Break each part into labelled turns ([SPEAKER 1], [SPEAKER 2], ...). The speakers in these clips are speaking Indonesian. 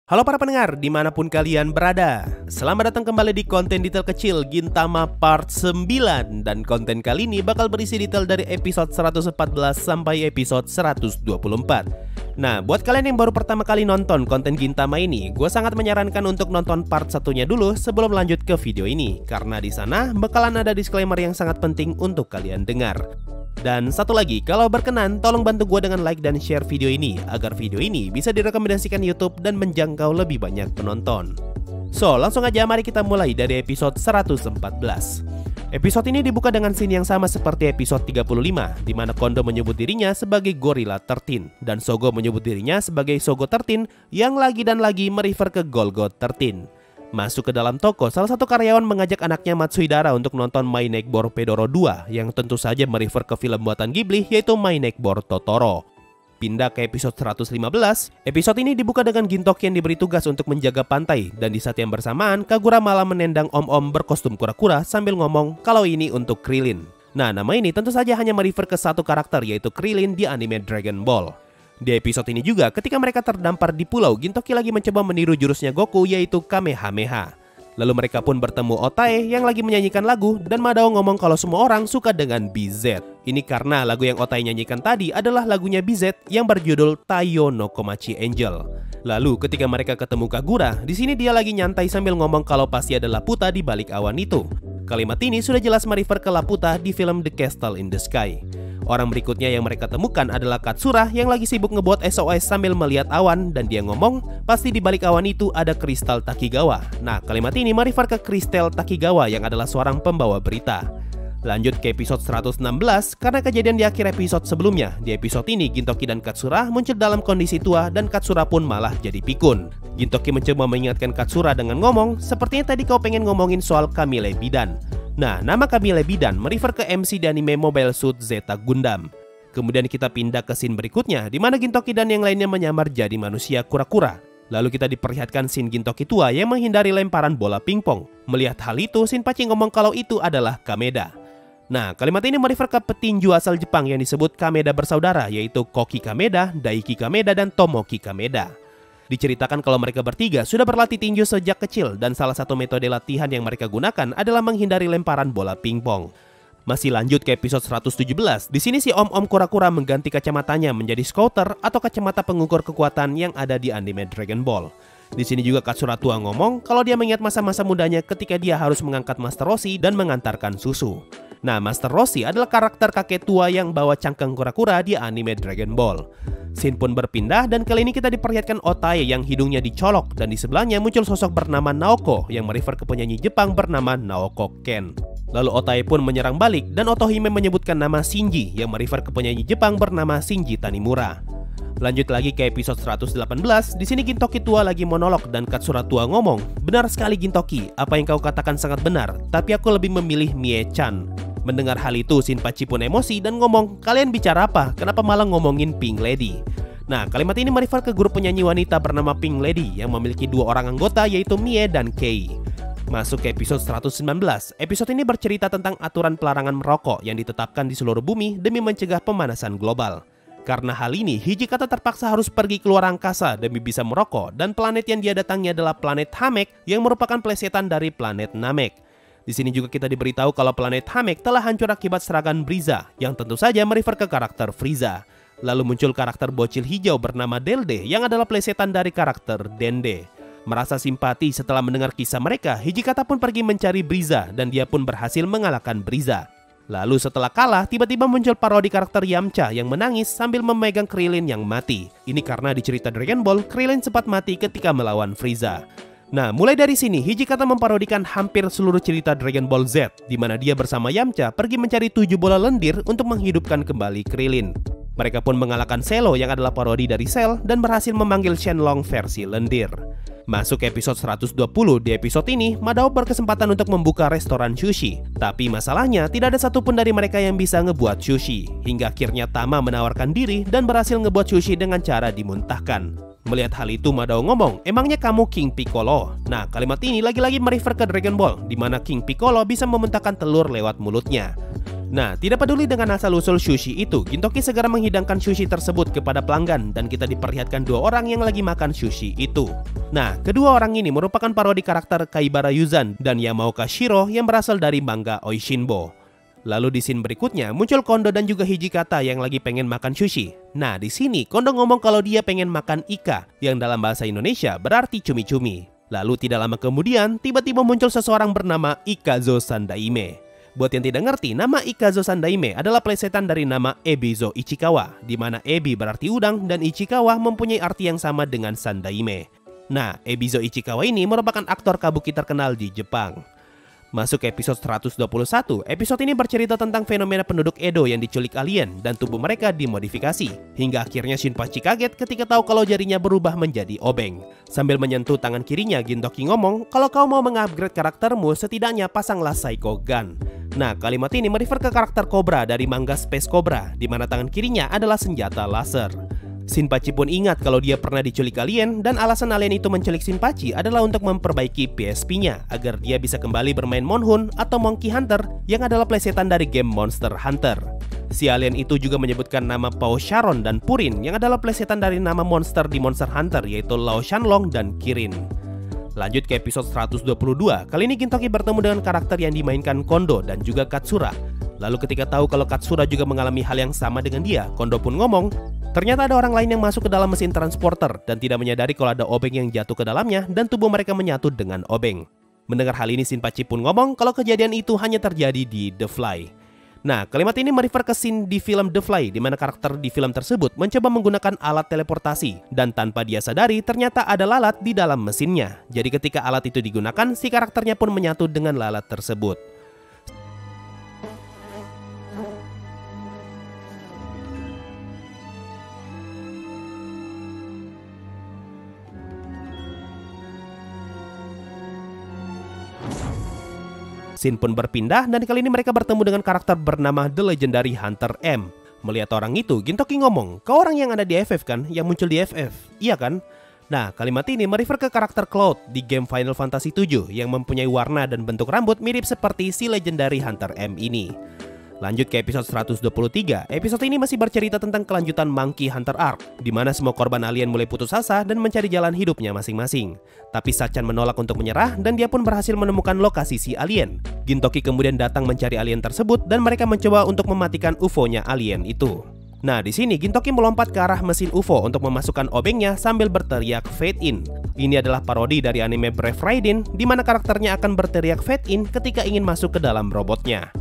[SPEAKER 1] Halo para pendengar, dimanapun kalian berada. Selamat datang kembali di konten detail kecil Gintama part 9. Dan konten kali ini bakal berisi detail dari episode 114 sampai episode 124. Nah, buat kalian yang baru pertama kali nonton konten Gintama ini, gue sangat menyarankan untuk nonton part satunya dulu sebelum lanjut ke video ini. Karena di sana bakalan ada disclaimer yang sangat penting untuk kalian dengar. Dan satu lagi, kalau berkenan tolong bantu gue dengan like dan share video ini agar video ini bisa direkomendasikan YouTube dan menjangkau lebih banyak penonton. So, langsung aja mari kita mulai dari episode 114. Episode ini dibuka dengan scene yang sama seperti episode 35, di mana Kondo menyebut dirinya sebagai Gorilla 13 dan Sogo menyebut dirinya sebagai Sogo 13 yang lagi dan lagi merefer ke Golgot 13. Masuk ke dalam toko, salah satu karyawan mengajak anaknya Matsuhidara untuk nonton My Neighbor Pedoro 2 yang tentu saja merefer ke film buatan Ghibli yaitu My Neighbor Totoro. Pindah ke episode 115, episode ini dibuka dengan Gintoki yang diberi tugas untuk menjaga pantai dan di saat yang bersamaan Kagura malah menendang om-om berkostum kura-kura sambil ngomong kalau ini untuk Krillin. Nah, nama ini tentu saja hanya merefer ke satu karakter yaitu Krillin di anime Dragon Ball. Di episode ini juga, ketika mereka terdampar di pulau, Gintoki lagi mencoba meniru jurusnya Goku yaitu Kamehameha. Lalu mereka pun bertemu Otae yang lagi menyanyikan lagu dan Madao ngomong kalau semua orang suka dengan BZ. Ini karena lagu yang Otae nyanyikan tadi adalah lagunya BZ yang berjudul Taiyo no Komachi Angel. Lalu ketika mereka ketemu Kagura, di sini dia lagi nyantai sambil ngomong kalau pasti ada Laputa di balik awan itu. Kalimat ini sudah jelas merefer ke Laputa di film The Castle in the Sky. Orang berikutnya yang mereka temukan adalah Katsura yang lagi sibuk ngebuat SOS sambil melihat awan dan dia ngomong pasti di balik awan itu ada kristal Takigawa. Nah, kalimat ini merefer ke kristal Takigawa yang adalah seorang pembawa berita. Lanjut ke episode 116 karena kejadian di akhir episode sebelumnya. Di episode ini Gintoki dan Katsura muncul dalam kondisi tua dan Katsura pun malah jadi pikun. Gintoki mencoba mengingatkan Katsura dengan ngomong, sepertinya tadi kau pengen ngomongin soal Kamille Bidan. Nah, nama Kamille Bidan merefer ke MC di anime Mobile Suit Zeta Gundam. Kemudian kita pindah ke scene berikutnya di mana Gintoki dan yang lainnya menyamar jadi manusia kura-kura. Lalu kita diperlihatkan scene Gintoki tua yang menghindari lemparan bola pingpong. Melihat hal itu, Shinpachi ngomong kalau itu adalah Kameda. Nah, kalimat ini merefer ke petinju asal Jepang yang disebut Kameda bersaudara, yaitu Koki Kameda, Daiki Kameda, dan Tomoki Kameda. Diceritakan kalau mereka bertiga sudah berlatih tinju sejak kecil dan salah satu metode latihan yang mereka gunakan adalah menghindari lemparan bola pingpong. Masih lanjut ke episode 117, di sini si om-om kura-kura mengganti kacamatanya menjadi scouter atau kacamata pengukur kekuatan yang ada di anime Dragon Ball. Di sini juga Katsura tua ngomong kalau dia mengingat masa-masa mudanya ketika dia harus mengangkat Master Roshi dan mengantarkan susu. Nah, Master Roshi adalah karakter kakek tua yang bawa cangkang kura-kura di anime Dragon Ball. Scene pun berpindah dan kali ini kita diperlihatkan Otae yang hidungnya dicolok dan di sebelahnya muncul sosok bernama Naoko yang merefer ke penyanyi Jepang bernama Naoko Ken. Lalu Otae pun menyerang balik dan Otohime menyebutkan nama Shinji yang merefer ke penyanyi Jepang bernama Shinji Tanimura. Lanjut lagi ke episode 118, di sini Gintoki tua lagi monolog dan Katsura tua ngomong, "Benar sekali Gintoki, apa yang kau katakan sangat benar, tapi aku lebih memilih Mie-chan." Mendengar hal itu, Shinpachi pun emosi dan ngomong, "Kalian bicara apa? Kenapa malah ngomongin Pink Lady?" Nah, kalimat ini merefer ke grup penyanyi wanita bernama Pink Lady yang memiliki dua orang anggota yaitu Mie dan Kei. Masuk ke episode 119, episode ini bercerita tentang aturan pelarangan merokok yang ditetapkan di seluruh bumi demi mencegah pemanasan global. Karena hal ini, Hijikata terpaksa harus pergi keluar angkasa demi bisa merokok dan planet yang dia datangi adalah planet Hamek yang merupakan plesetan dari planet Namek. Di sini juga kita diberitahu kalau planet Hamek telah hancur akibat serangan Briza, yang tentu saja merefer ke karakter Frieza. Lalu muncul karakter bocil hijau bernama Delde, yang adalah plesetan dari karakter Dende. Merasa simpati setelah mendengar kisah mereka, Hijikata pun pergi mencari Briza, dan dia pun berhasil mengalahkan Briza. Lalu setelah kalah, tiba-tiba muncul parodi karakter Yamcha yang menangis sambil memegang Krillin yang mati. Ini karena di cerita Dragon Ball, Krillin sempat mati ketika melawan Frieza. Nah, mulai dari sini, Hijikata memparodikan hampir seluruh cerita Dragon Ball Z, di mana dia bersama Yamcha pergi mencari 7 bola lendir untuk menghidupkan kembali Krillin. Mereka pun mengalahkan Celo yang adalah parodi dari Cell dan berhasil memanggil Shenlong versi lendir. Masuk ke episode 120, di episode ini, Madao berkesempatan untuk membuka restoran sushi. Tapi masalahnya, tidak ada satupun dari mereka yang bisa ngebuat sushi. Hingga akhirnya Tama menawarkan diri dan berhasil ngebuat sushi dengan cara dimuntahkan. Melihat hal itu, Madao ngomong, "Emangnya kamu King Piccolo?" Nah, kalimat ini lagi-lagi merefer ke Dragon Ball, di mana King Piccolo bisa memuntahkan telur lewat mulutnya. Nah, tidak peduli dengan asal-usul sushi itu, Gintoki segera menghidangkan sushi tersebut kepada pelanggan dan kita diperlihatkan dua orang yang lagi makan sushi itu. Nah, kedua orang ini merupakan parodi karakter Kaibara Yuzan dan Yamaoka Shiro yang berasal dari manga Oishinbo. Lalu di scene berikutnya muncul Kondo dan juga Hijikata yang lagi pengen makan sushi. Nah, di sini Kondo ngomong kalau dia pengen makan ika, yang dalam bahasa Indonesia berarti cumi-cumi. Lalu tidak lama kemudian tiba-tiba muncul seseorang bernama Ikazo Sandaime. Buat yang tidak ngerti, nama Ikazo Sandaime adalah plesetan dari nama Ebizo Ichikawa, di mana Ebi berarti udang dan Ichikawa mempunyai arti yang sama dengan Sandaime. Nah, Ebizo Ichikawa ini merupakan aktor kabuki terkenal di Jepang. Masuk ke episode 121, episode ini bercerita tentang fenomena penduduk Edo yang diculik alien dan tubuh mereka dimodifikasi. Hingga akhirnya Shinpachi kaget ketika tahu kalau jarinya berubah menjadi obeng. Sambil menyentuh tangan kirinya, Gintoki ngomong, kalau kau mau mengupgrade karaktermu, setidaknya pasanglah Psycho Gun. Nah, kalimat ini merefer ke karakter Cobra dari manga Space Cobra, di mana tangan kirinya adalah senjata laser. Shinpachi pun ingat kalau dia pernah diculik alien dan alasan alien itu menculik Shinpachi adalah untuk memperbaiki PSP-nya agar dia bisa kembali bermain Monhun atau Monkey Hunter yang adalah plesetan dari game Monster Hunter. Si alien itu juga menyebutkan nama Pao Sharon dan Purin yang adalah plesetan dari nama monster di Monster Hunter yaitu Lao Shanlong dan Kirin. Lanjut ke episode 122, kali ini Gintoki bertemu dengan karakter yang dimainkan Kondo dan juga Katsura. Lalu ketika tahu kalau Katsura juga mengalami hal yang sama dengan dia, Kondo pun ngomong, ternyata ada orang lain yang masuk ke dalam mesin transporter dan tidak menyadari kalau ada obeng yang jatuh ke dalamnya dan tubuh mereka menyatu dengan obeng. Mendengar hal ini, Shinpachi pun ngomong kalau kejadian itu hanya terjadi di The Fly. Nah, kalimat ini merefer ke scene di film The Fly di mana karakter di film tersebut mencoba menggunakan alat teleportasi dan tanpa dia sadari ternyata ada lalat di dalam mesinnya. Jadi ketika alat itu digunakan, si karakternya pun menyatu dengan lalat tersebut. Scene pun berpindah dan kali ini mereka bertemu dengan karakter bernama The Legendary Hunter M. Melihat orang itu, Gintoki ngomong, kau orang yang ada di FF kan? Yang muncul di FF, iya kan? Nah, kalimat ini merefer ke karakter Cloud di game Final Fantasy VII yang mempunyai warna dan bentuk rambut mirip seperti si Legendary Hunter M ini. Lanjut ke episode 123, episode ini masih bercerita tentang kelanjutan Monkey Hunter Arc, di mana semua korban alien mulai putus asa dan mencari jalan hidupnya masing-masing. Tapi Sachan menolak untuk menyerah dan dia pun berhasil menemukan lokasi si alien. Gintoki kemudian datang mencari alien tersebut dan mereka mencoba untuk mematikan UFO-nya alien itu. Nah, di sini Gintoki melompat ke arah mesin UFO untuk memasukkan obengnya sambil berteriak Fade In. Ini adalah parodi dari anime Brave Raiden, di mana karakternya akan berteriak Fade In ketika ingin masuk ke dalam robotnya.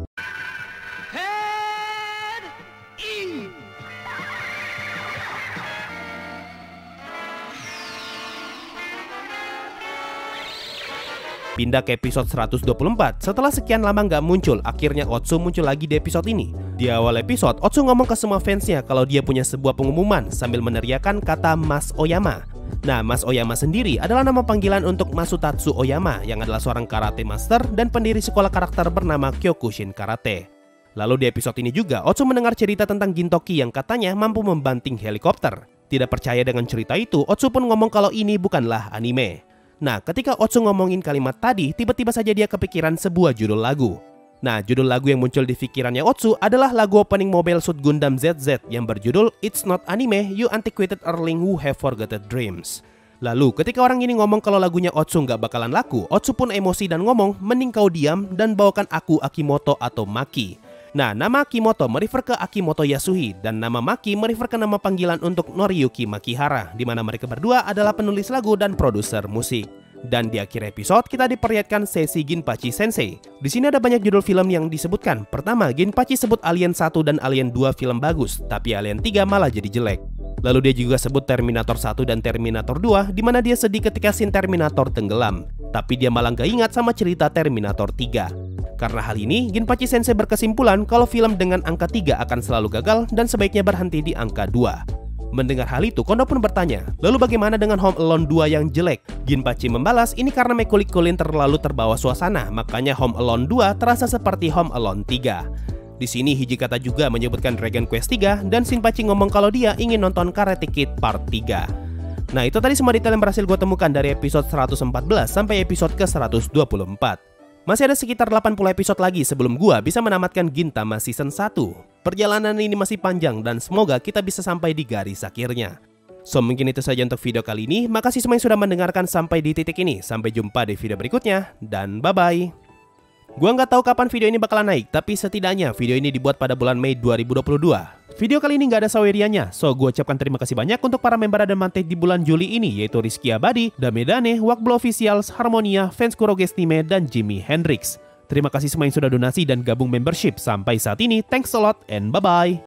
[SPEAKER 1] Pindah ke episode 124, setelah sekian lama nggak muncul, akhirnya Otsu muncul lagi di episode ini. Di awal episode, Otsu ngomong ke semua fansnya kalau dia punya sebuah pengumuman sambil meneriakkan kata Mas Oyama. Nah, Mas Oyama sendiri adalah nama panggilan untuk Masutatsu Oyama yang adalah seorang karate master dan pendiri sekolah karakter bernama Kyokushin Karate. Lalu di episode ini juga, Otsu mendengar cerita tentang Gintoki yang katanya mampu membanting helikopter. Tidak percaya dengan cerita itu, Otsu pun ngomong kalau ini bukanlah anime. Nah, ketika Otsu ngomongin kalimat tadi, tiba-tiba saja dia kepikiran sebuah judul lagu. Nah, judul lagu yang muncul di pikirannya Otsu adalah lagu opening Mobile Suit Gundam ZZ yang berjudul It's Not Anime, You Antiquated Earthling Who Have Forgotten Dreams. Lalu, ketika orang ini ngomong kalau lagunya Otsu nggak bakalan laku, Otsu pun emosi dan ngomong, mending kau diam dan bawakan aku Akimoto atau Maki. Nah, nama Akimoto merefer ke Akimoto Yasuhi dan nama Maki merefer ke nama panggilan untuk Noriyuki Makihara, di mana mereka berdua adalah penulis lagu dan produser musik. Dan di akhir episode kita diperlihatkan sesi Ginpachi Sensei. Di sini ada banyak judul film yang disebutkan. Pertama, Ginpachi sebut Alien 1 dan Alien 2 film bagus, tapi Alien 3 malah jadi jelek. Lalu dia juga sebut Terminator 1 dan Terminator 2, di mana dia sedih ketika scene Terminator tenggelam. Tapi dia malah gak ingat sama cerita Terminator 3. Karena hal ini, Ginpachi Sensei berkesimpulan kalau film dengan angka 3 akan selalu gagal dan sebaiknya berhenti di angka 2. Mendengar hal itu, Kondo pun bertanya, lalu bagaimana dengan Home Alone 2 yang jelek? Ginpachi membalas, ini karena Macaulay Culkin terlalu terbawa suasana, makanya Home Alone 2 terasa seperti Home Alone 3. Di sini Hijikata juga menyebutkan Dragon Quest 3 dan Shinpachi ngomong kalau dia ingin nonton Karate Kid Part 3. Nah, itu tadi semua detail yang berhasil gue temukan dari episode 114 sampai episode ke-124. Masih ada sekitar 80 episode lagi sebelum gua bisa menamatkan Gintama Season 1. Perjalanan ini masih panjang dan semoga kita bisa sampai di garis akhirnya. So mungkin itu saja untuk video kali ini. Makasih semua yang sudah mendengarkan sampai di titik ini. Sampai jumpa di video berikutnya dan bye-bye. Gua nggak tahu kapan video ini bakalan naik, tapi setidaknya video ini dibuat pada bulan Mei 2022. Video kali ini nggak ada Sawerianya, so gue ucapkan terima kasih banyak untuk para member Adamante di bulan Juli ini, yaitu Rizky Abadi, Damedane, Wakblo Officials, Harmonia, Fans Kurogestime, dan Jimi Hendrix. Terima kasih semua yang sudah donasi dan gabung membership sampai saat ini. Thanks a lot and bye-bye.